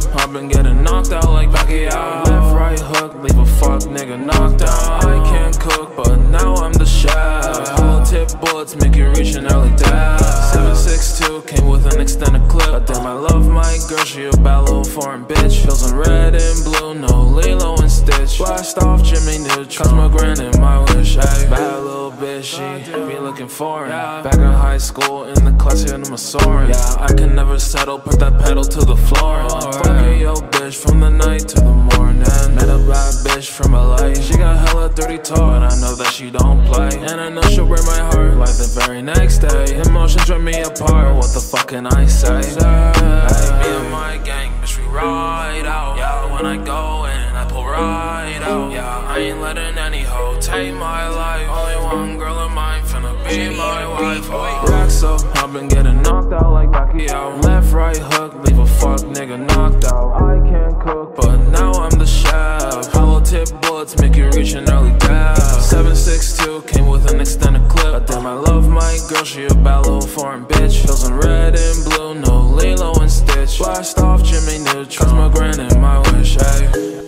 I've been getting knocked out like Pacquiao. Left, right hook, leave a fuck nigga knocked out. I can't cook, but now I'm the chef. Hollow tip bullets make you reach an early death. 7.62 came with an extended clip. Goddamn, I love my girl, she a bad little foreign bitch. Feels in red and blue, no Lilo and Stitch. Blast off Jimmy Neutron, my grand and my wish. Ay, bad little bitch, she be looking foreign. Back in high school, in the class, yeah, I'm a soaring. Yeah, I can never settle, put that pedal to the floor. Fucking yo bitch from the night to the morning. Met a bad bitch from LA, she got hella dirty talk, but I know that she don't play. And I know she'll break my heart like the very next day. Emotions rip me apart, what the fuck can I say? Hey, me and my gang, bitch, we ride out. Yeah, when I go in, I pull right out. Yeah, I ain't letting any hoe take my life. Only one girl in mine, finna be my wife. Racks up, I've been getting knocked out like Pacquiao. Left, right hook, leave a fuck nigga knocked out. I can't cook, but now I'm the chef. Hollow tip bullets make you reach an early death. 7.62 came with an extended clip. Goddamn, I love my girl, she a bad little foreign bitch. Feels in red and blue, no Lilo and Stitch. Blast off Jimmy Neutron, my grand and my wish. Ay.